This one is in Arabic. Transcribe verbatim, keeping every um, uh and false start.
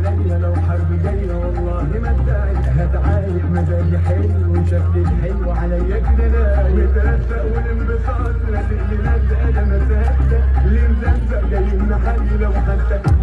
عليا لو حرب جايه والله ما اتضايق، هتعايق مزاجي حلو وشكلك حلو عليا كده لايق، مترفق والانبساط لازق لي لزق انا ما صدق، اللي مزمزق جاي من محلي لو حتى